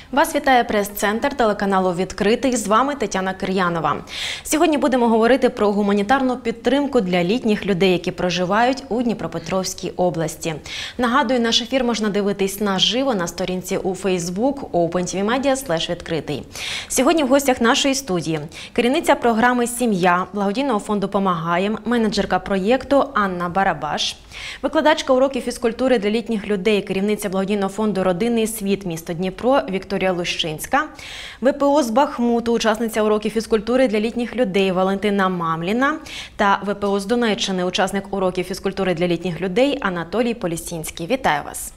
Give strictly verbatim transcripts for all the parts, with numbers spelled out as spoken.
Вас вітає прес-центр телеканалу «Відкритий». З вами Тетяна Кир'янова. Сьогодні будемо говорити про гуманітарну підтримку для літніх людей, які проживають у Дніпропетровській області. Нагадую, наш ефір можна дивитись наживо на сторінці у Facebook open.tv.media слеш відкритий. Сьогодні в гостях нашої студії керівниця програми «Сім'я» благодійного фонду «Помагаєм», менеджерка проєкту Анна Барабаш, викладачка уроків фізкультури для літніх людей, керівниця благодійного фонду «Родинний світ» місто Дніпро Вікторія Лущинська, ВПО з Бахмуту, учасниця уроків фізкультури для літніх людей Валентина Мамліна та ВПО з Донеччини, учасник уроків фізкультури для літніх людей Анатолій Полісінський. Вітаю вас!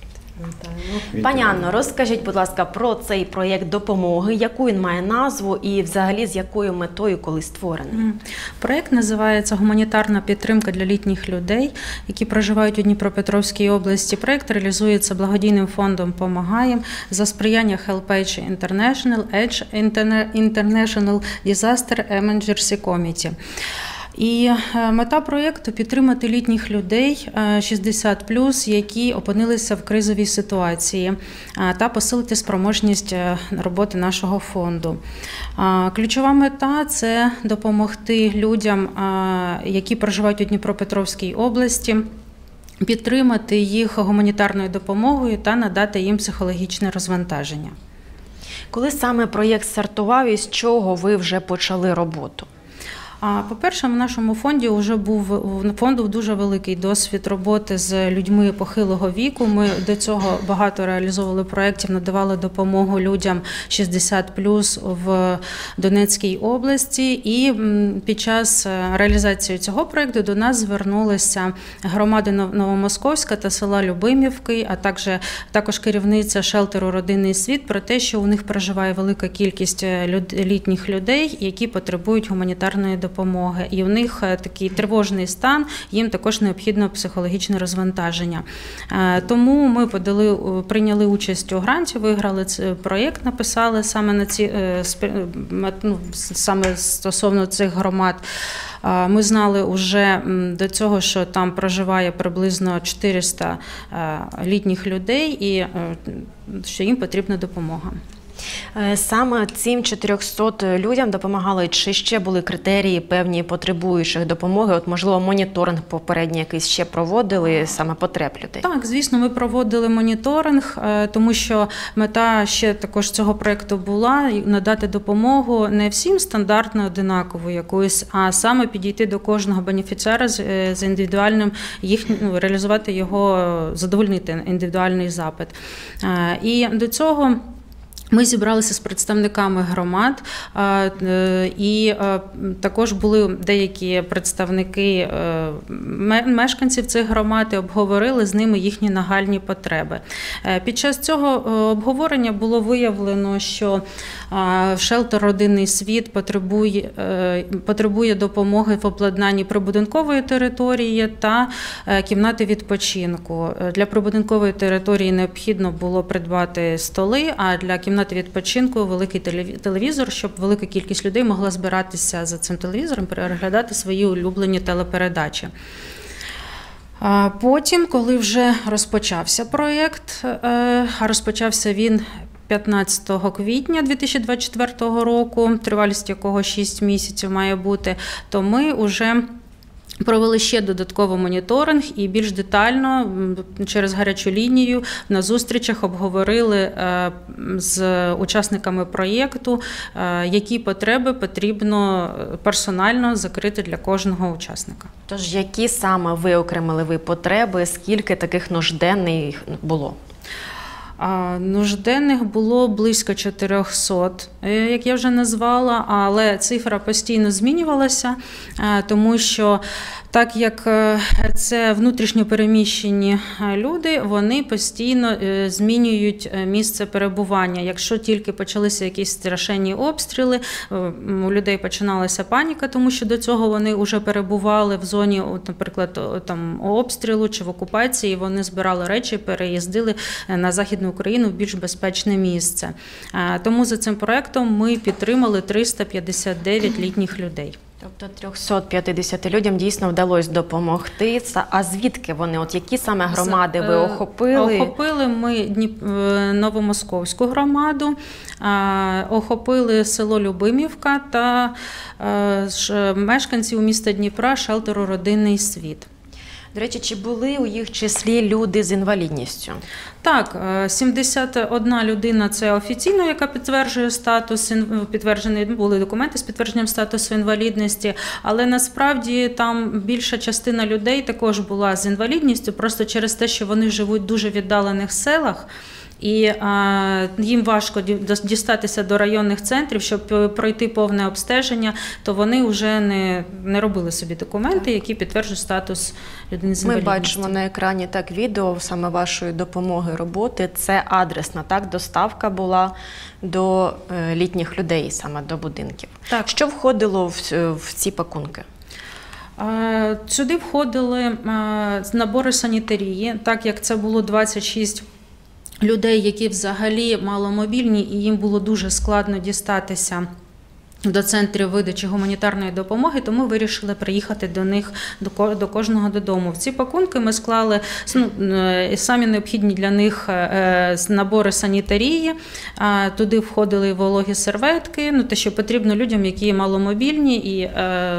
Вітаю. Пані Анно, розкажіть, будь ласка, про цей проєкт допомоги, яку він має назву і взагалі з якою метою коли створений? Проєкт називається «Гуманітарна підтримка для літніх людей, які проживають у Дніпропетровській області». Проєкт реалізується благодійним фондом «Помагаєм» за сприяння HelpAge International, Edge International Disaster Emergency Committee. І мета проєкту – підтримати літніх людей шістдесят плюс, які опинилися в кризовій ситуації, та посилити спроможність роботи нашого фонду. Ключова мета – це допомогти людям, які проживають у Дніпропетровській області, підтримати їх гуманітарною допомогою та надати їм психологічне розвантаження. Коли саме проєкт стартував і з чого ви вже почали роботу? По-перше, в нашому фонді вже був у фонду дуже великий досвід роботи з людьми похилого віку. Ми до цього багато реалізовували проєктів, надавали допомогу людям шістдесят плюс в Донецькій області. І під час реалізації цього проєкту до нас звернулися громади Новомосковська та села Любимівки, а також, також керівниця шелтеру «Родинний світ» про те, що у них проживає велика кількість літніх людей, які потребують гуманітарної допомоги. допомоги. І у них такий тривожний стан, їм також необхідно психологічне розвантаження. Тому ми подали, прийняли участь у гранті, виграли цей проєкт, написали саме, на ці, ну, саме стосовно цих громад. Ми знали вже до цього, що там проживає приблизно чотириста літніх людей і що їм потрібна допомога. Саме цим чотирьохсотам людям допомагали, чи ще були критерії певні потребуючих допомоги? От, можливо, моніторинг попередній якийсь ще проводили, саме потреб людей? Так, звісно, ми проводили моніторинг, тому що мета ще також цього проєкту була надати допомогу не всім стандартно одинаково якоюсь, а саме підійти до кожного бенефіціара з індивідуальним, їх, ну, реалізувати його, задовольнити індивідуальний запит. І до цього ми зібралися з представниками громад, і також були деякі представники мешканців цих громад, і обговорили з ними їхні нагальні потреби. Під час цього обговорення було виявлено, що шелтер «Родинний світ» потребує, потребує допомоги в обладнанні прибудинкової території та кімнати відпочинку. Для прибудинкової території необхідно було придбати столи, а для кімнати відпочинку великий телевізор, щоб велика кількість людей могла збиратися за цим телевізором, переглядати свої улюблені телепередачі. Потім, коли вже розпочався проєкт, а розпочався він п'ятнадцятого квітня дві тисячі двадцять четвертого року, тривалість якого шість місяців має бути, то ми вже провели ще додатково моніторинг і більш детально через гарячу лінію на зустрічах обговорили з учасниками проєкту, які потреби потрібно персонально закрити для кожного учасника. Тож, які саме ви окремили ви потреби, скільки таких нужденних було? Нужденних було близько чотирьохсот, як я вже назвала, але цифра постійно змінювалася, тому що так як це внутрішньо переміщені люди, вони постійно змінюють місце перебування. Якщо тільки почалися якісь страшенні обстріли, у людей починалася паніка, тому що до цього вони вже перебували в зоні, наприклад, там, обстрілу чи в окупації, вони збирали речі, переїздили на Західну Україну в більш безпечне місце. Тому за цим проєктом ми підтримали триста п'ятдесят дев'ять літніх людей. Тобто трьохсот п'ятдесяти людям дійсно вдалося допомогти. А звідки вони? От які саме громади ви охопили? Охопили ми Дніп... Новомосковську громаду, охопили село Любимівка та мешканців міста Дніпра шелтеру «Родинний світ». До речі, чи були у їх числі люди з інвалідністю? Так, сімдесят одна людина – це офіційно, яка підтверджує статус, підтверджені були документи з підтвердженням статусу інвалідності, але насправді там більша частина людей також була з інвалідністю, просто через те, що вони живуть в дуже віддалених селах, і а, їм важко дістатися до районних центрів, щоб пройти повне обстеження, то вони вже не, не робили собі документи, які підтверджують статус людини з інвалідністю. Ми бачимо на екрані так відео саме вашої допомоги, роботи. Це адресна, так, доставка була до е, літніх людей, саме до будинків. Так. Що входило в, в ці пакунки? Сюди входили набори санітарії, так як це було двадцять шість людей, які взагалі маломобільні, і їм було дуже складно дістатися до центрів видачі гуманітарної допомоги, тому вирішили приїхати до них, до кожного додому. В ці пакунки ми склали ну, самі необхідні для них набори санітарії, туди входили вологі серветки, ну, те, що потрібно людям, які маломобільні, і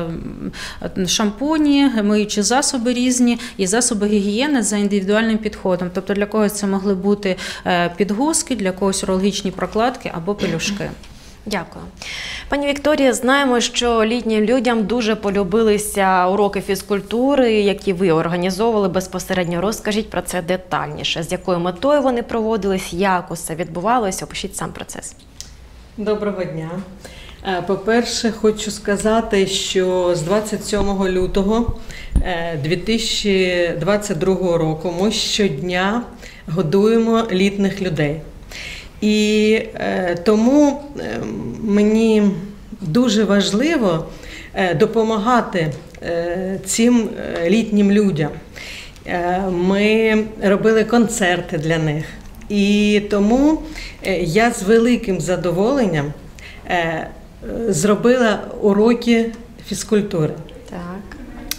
шампуні, миючі засоби різні, і засоби гігієни за індивідуальним підходом. Тобто для когось це могли бути підгузки, для когось урологічні прокладки або пелюшки. Дякую. Пані Вікторія, знаємо, що літнім людям дуже полюбилися уроки фізкультури, які ви організовували безпосередньо. Розкажіть про це детальніше. З якою метою вони проводились, як усе відбувалося? Опишіть сам процес. Доброго дня. По-перше, хочу сказати, що з двадцять сьомого лютого дві тисячі двадцять другого року ми щодня годуємо літніх людей. І е, тому е, мені дуже важливо е, допомагати е, цим е, літнім людям. Е, ми робили концерти для них. І тому е, я з великим задоволенням е, зробила уроки фізкультури. Так.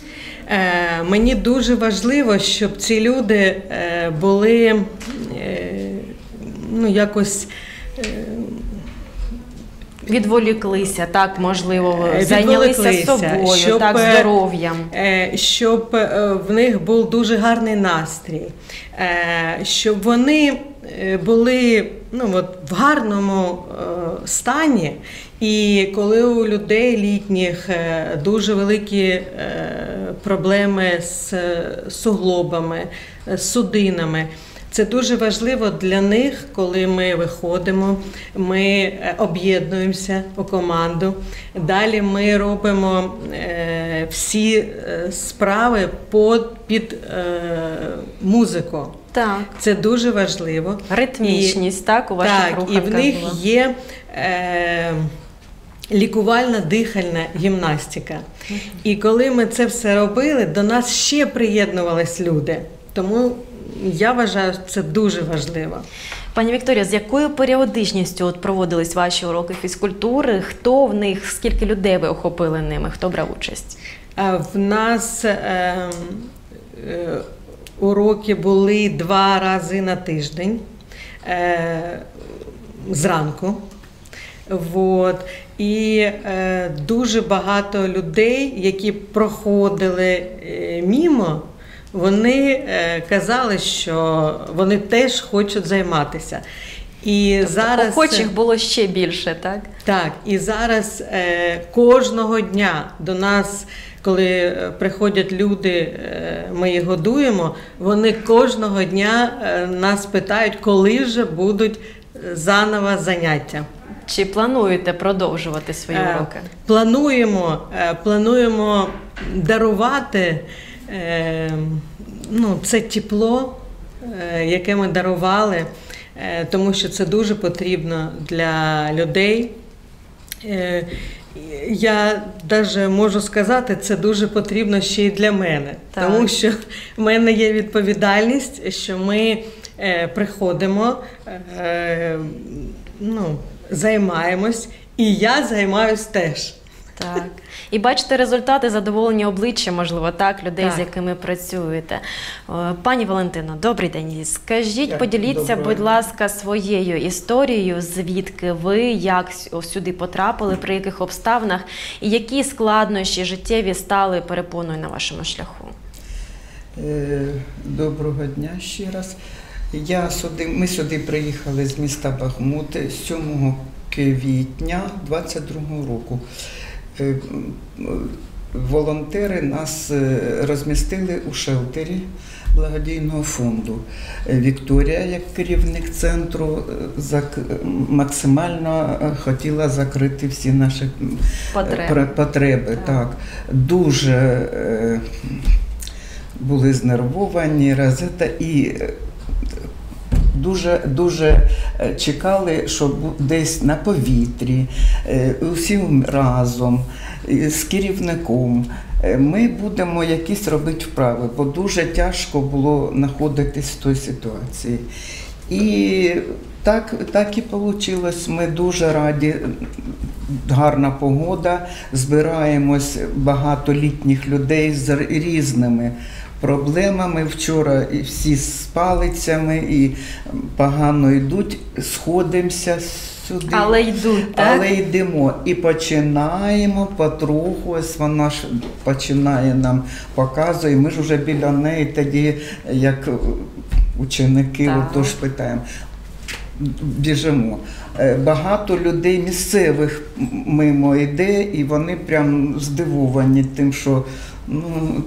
Е, мені дуже важливо, щоб ці люди е, були е, ну, якось е... відволіклися, так, можливо, зайнялися собою, щоб, так, здоров'ям. Щоб в них був дуже гарний настрій, щоб вони були ну, от, в гарному стані. І коли у людей літніх дуже великі проблеми з суглобами, з судинами, це дуже важливо для них, коли ми виходимо, ми об'єднуємося у команду. Далі ми робимо е, всі справи під е, музику. Так. Це дуже важливо. Ритмічність, і, так, у ваших так, руханках і в них була. є е, лікувальна дихальна гімнастика. Uh-huh. І коли ми це все робили, до нас ще приєднувались люди. Тому я вважаю, це дуже важливо. Пані Вікторія, з якою періодичністю от проводились ваші уроки фізкультури? Хто в них, скільки людей ви охопили ними? Хто брав участь? В нас е, е, уроки були два рази на тиждень, е, зранку. Вот. І е, дуже багато людей, які проходили е, мімо, вони е, казали, що вони теж хочуть займатися. І тобто зараз охочих було ще більше, так? Так, і зараз е, кожного дня до нас, коли приходять люди, е, ми їх годуємо, вони кожного дня е, нас питають, коли вже будуть заново заняття. Чи плануєте продовжувати свої е, уроки? Плануємо, е, плануємо дарувати е, ну, це тепло, е, яке ми дарували, е, тому що це дуже потрібно для людей. Е, я навіть можу сказати, це дуже потрібно ще й для мене, так. Тому що в мене є відповідальність, що ми е, приходимо, е, ну, займаємось, і я займаюсь теж. Так. і бачите результати, задоволені обличчя, можливо, так, людей, Так. з якими працюєте. Е, Пані Валентино, добрий день. Скажіть, Так, поділіться, доброго будь дня. ласка, своєю історією, звідки ви, як с- сюди потрапили, при яких обставинах, і які складнощі життєві стали перепоною на вашому шляху. Е, Доброго дня ще раз. Я сюди, ми сюди приїхали з міста Бахмут сьомого квітня двадцять другого року. Е, м, Волонтери нас е, розмістили у шелтері благодійного фонду. Е, Вікторія, як керівник центру, е, зак- максимально е, хотіла закрити всі наші м, Потреби. пре- потреби. Так. Так. Дуже е, були знервовані, розета, і е, дуже, дуже е, чекали, що бу- десь на повітрі, е, усім разом, е, з керівником е, ми будемо якісь робити вправи, бо дуже тяжко було знаходитись в той ситуації. І так, так і вийшло. Ми дуже раді. Гарна погода, збираємось багато літніх людей з різними проблемами. Вчора і всі з палицями і погано йдуть, сходимося сюди. Але йдуть, так? Але йдемо і починаємо потроху, ось вона ж починає нам показує. Ми ж вже біля неї тоді, як ученики, Так. отож питаємо. Біжимо. Е, Багато людей місцевих мимо йде, і вони прям здивовані тим, що ну,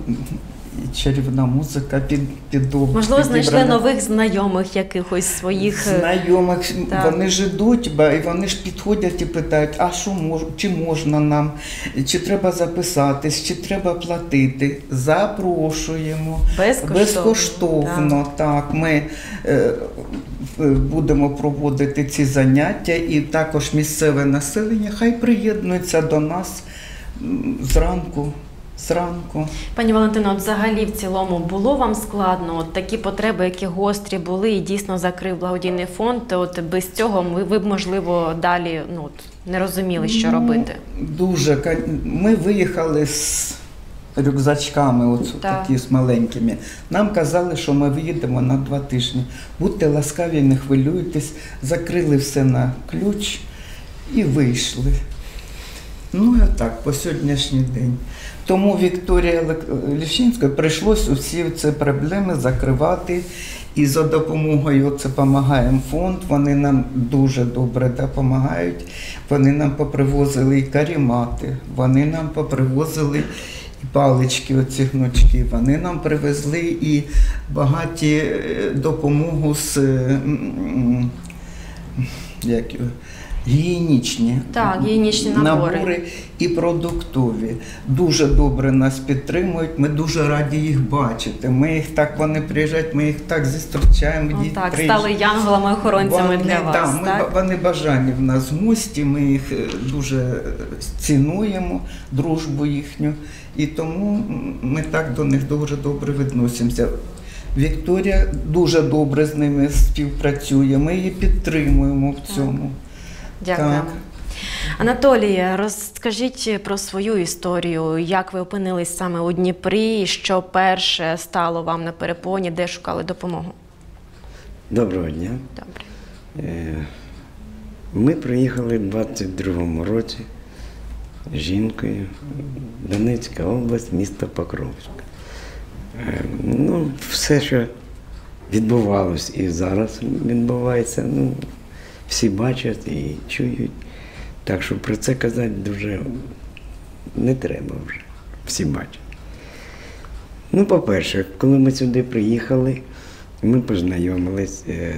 і чарівна музика під, підобна. Можливо, знайшли нових знайомих якихось своїх. е, Знайомих, Так. вони ж ідуть, ба, і вони ж підходять і питають, а що мож, чи можна нам, чи треба записатись, чи треба платити. Запрошуємо. Безкоштовно. Безкоштовно, так. Ми е, е, будемо проводити ці заняття, і також місцеве населення хай приєднується до нас м, зранку. Зранку. Пані Валентино, от взагалі в цілому було вам складно? От такі потреби, які гострі були, і дійсно закрив благодійний фонд, то от без цього ми, ви б, можливо, далі ну, от, не розуміли, що робити. Дуже. ка- Ми виїхали з рюкзачками, от Так. такі з маленькими. Нам казали, що ми виїдемо на два тижні. Будьте ласкаві, не хвилюйтесь. Закрили все на ключ і вийшли. Ну, і так, по сьогоднішній день. Тому Вікторія Лек- Ліщинська прийшлось усі ці проблеми закривати. І за допомогою це «Помагаємо» фонд, вони нам дуже добре допомагають. Вони нам попривозили і карімати, вони нам попривозили і палички, оці гнучки, вони нам привезли і багаті е, допомогу з м, як його, гігієнічні, Так, гігієнічні набори. і продуктові. Дуже добре нас підтримують, ми дуже раді їх бачити. Ми їх так, вони приїжджають, ми їх так зустрічаємо. Ну, діти так, приїжджають. стали янголами-охоронцями Вони, для вас, да, ми, так? Вони бажані в нас гості, ми їх е, дуже цінуємо, дружбу їхню, і тому ми так до них дуже добре відносимося. Вікторія дуже добре з ними співпрацює, ми її підтримуємо в цьому. Дякуємо. Так. Анатолія, розкажіть про свою історію. Як ви опинились саме у Дніпрі? І що перше стало вам на перепоні, де шукали допомогу? Доброго дня. Добре. Е, Ми приїхали в двадцять другому році з жінкою, Донецька область, місто Покровськ. Е, Ну, все, що відбувалось і зараз відбувається, ну, всі бачать і чують. Так що про це казати дуже не треба вже, всі бачать. Ну, по-перше, коли ми сюди приїхали, ми познайомились е,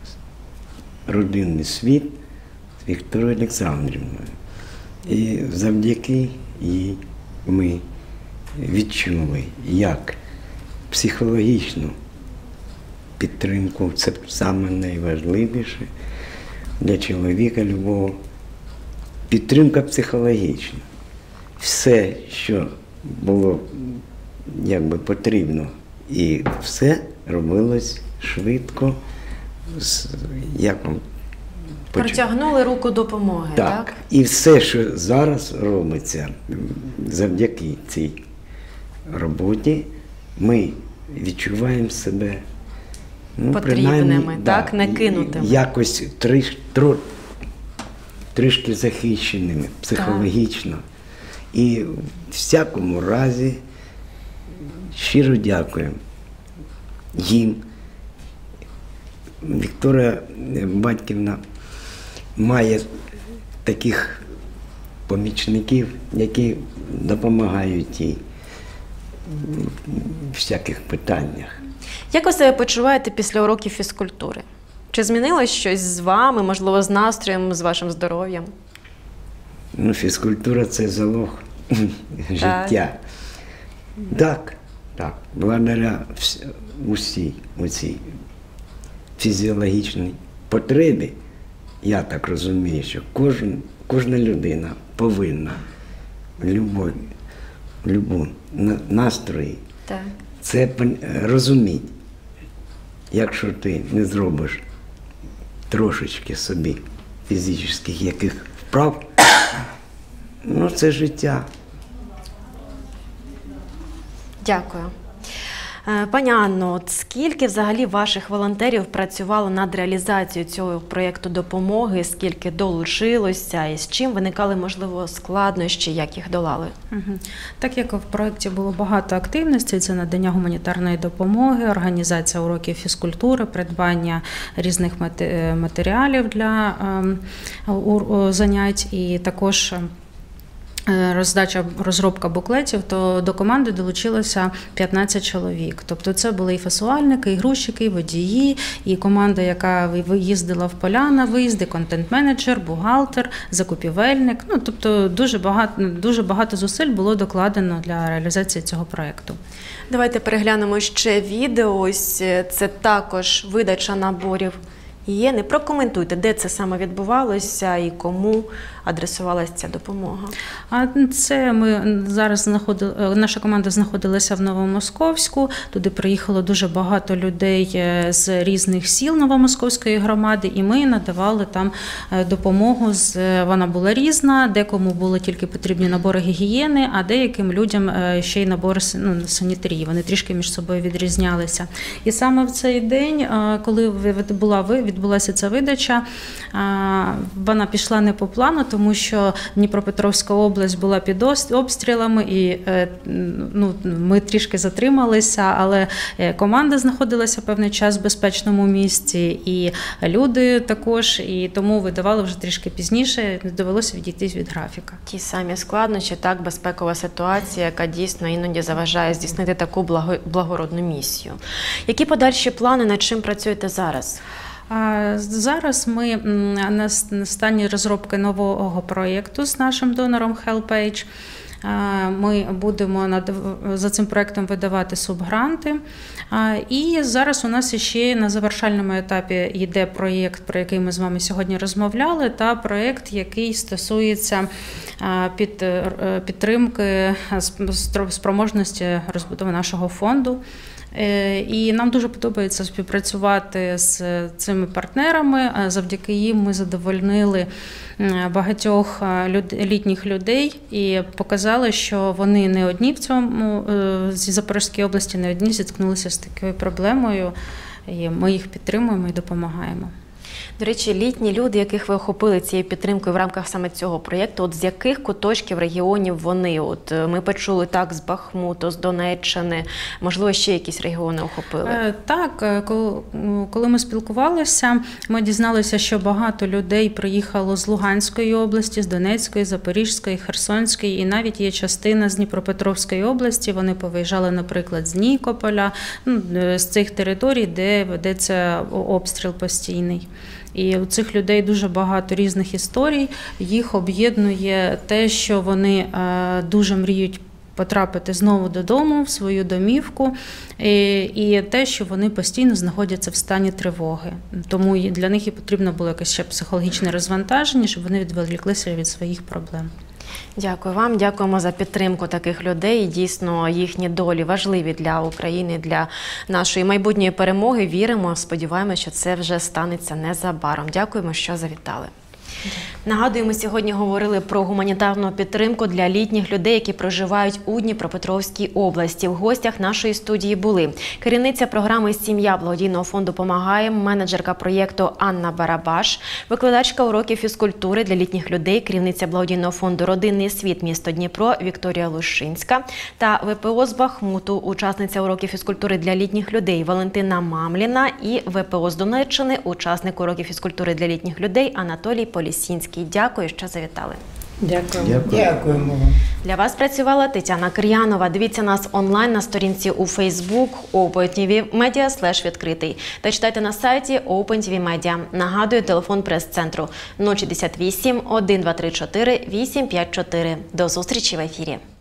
родинний світ з Вікторією Олександрівною. І завдяки їй ми відчули, як психологічну підтримку, це саме найважливіше для чоловіка любого. Підтримка психологічна. Все, що було якби потрібно, і все робилось швидко, з, як вам почу- Протягнули руку допомоги, так? Так. І все, що зараз робиться м, завдяки цій роботі, ми відчуваємо себе ну, Потрібними, принаймні, так, да, не кинутими. якось триш, тро, трішки захищеними психологічно. І в всякому разі щиро дякуємо їм. Вікторія Батьківна має таких помічників, які допомагають їй в всяких питаннях. Як ви себе почуваєте після уроків фізкультури? Чи змінилось щось з вами, можливо, з настроєм, з вашим здоров'ям? Ну, фізкультура – це залог життя. Так, так. Благодаря вс- усій оцій фізіологічній потребі, я так розумію, що кожен, кожна людина повинна любов, любов, на- настрої, Так. це пон- розуміти. Якщо ти не зробиш трошечки собі фізичних яких вправ, ну це життя. Дякую. Е, Пані Анно, от скільки взагалі ваших волонтерів працювало над реалізацією цього проєкту допомоги, скільки долучилося і з чим виникали, можливо, складнощі, як їх долали? Мгм. Так як в проєкті було багато активностей, це надання гуманітарної допомоги, організація уроків фізкультури, придбання різних мате- матеріалів для ем, у- занять і також е, роздача, розробка буклетів, то до команди долучилося п'ятнадцять чоловік. Тобто це були і фасувальники, і грузчики, і водії, і команда, яка виїздила в поля на виїзди, контент-менеджер, бухгалтер, закупівельник. Ну, тобто дуже багато, дуже багато зусиль було докладено для реалізації цього проєкту. Давайте переглянемо ще відео. Ось е, це також видача наборів єни. Прокоментуйте, де це саме відбувалося і кому адресувалася ця допомога. А це ми зараз знаходили, наша команда знаходилася в Новомосковську. Туди приїхало дуже багато людей з різних сіл Новомосковської громади, і ми надавали там допомогу. З вона була різна, декому були тільки потрібні набори гігієни, а деяким людям ще й набори ну, санітарії. Вони трішки між собою відрізнялися. І саме в цей день, коли була відбулася ця видача, вона пішла не по плану, тому що Дніпропетровська область була під обстрілами, і ну, ми трішки затрималися, але команда знаходилася певний час в безпечному місці, і люди також, і тому видавали вже трішки пізніше, довелося відійти від графіка. Ті самі складнощі, так, безпекова ситуація, яка дійсно іноді заважає здійснити таку благо, благородну місію. Які подальші плани, над чим працюєте зараз? Зараз ми на стані розробки нового проєкту з нашим донором HelpAge. Ми будемо над, за цим проєктом видавати субгранти. І зараз у нас ще на завершальному етапі йде проєкт, про який ми з вами сьогодні розмовляли, та проєкт, який стосується під, підтримки спроможності розбудови нашого фонду. І нам дуже подобається співпрацювати з цими партнерами. Завдяки їм ми задовольнили багатьох літніх людей і показали, що вони не одні в цьому, зі Запорізької області, не одні зіткнулися з такою проблемою. І ми їх підтримуємо і допомагаємо. До речі, літні люди, яких ви охопили цією підтримкою в рамках саме цього проєкту, от з яких куточків регіонів вони? От ми почули так з Бахмуту, з Донеччини, можливо, ще якісь регіони охопили? Так, коли ми спілкувалися, ми дізналися, що багато людей приїхало з Луганської області, з Донецької, Запорізької, Херсонської, і навіть є частина з Дніпропетровської області. Вони повиїжджали, наприклад, з Нікополя, з цих територій, де ведеться обстріл постійний. І у цих людей дуже багато різних історій. Їх об'єднує те, що вони дуже мріють потрапити знову додому, в свою домівку, і те, що вони постійно знаходяться в стані тривоги. Тому для них і потрібно було якесь ще психологічне розвантаження, щоб вони відволіклися від своїх проблем. Дякую вам, дякуємо за підтримку таких людей. І дійсно, їхні долі важливі для України, для нашої майбутньої перемоги. Віримо, сподіваємося, що це вже станеться незабаром. Дякуємо, що завітали. Нагадуємо, сьогодні говорили про гуманітарну підтримку для літніх людей, які проживають у Дніпропетровській області. В гостях нашої студії були керівниця програми «Сім'я» благодійного фонду «Помагаємо», менеджерка проєкту Анна Барабаш, викладачка уроків фізкультури для літніх людей, керівниця благодійного фонду «Родинний світ» місто Дніпро Вікторія Лушинська та ВПО з Бахмуту, учасниця уроків фізкультури для літніх людей Валентина Мамліна і ВПО з Донеччини, учасник уроків фізкультури для літніх людей Анатолій Полісінський. Дякую, що завітали. Дякую. Дякую. Дякуємо вам. Для вас працювала Тетяна Кир'янова. Дивіться нас онлайн на сторінці у Facebook OpenTVMedia слеш відкритий та читайте на сайті OpenTVMedia. Нагадую, телефон прес-центру нуль шістдесят вісім, один два три чотири, вісім п'ять чотири. До зустрічі в ефірі.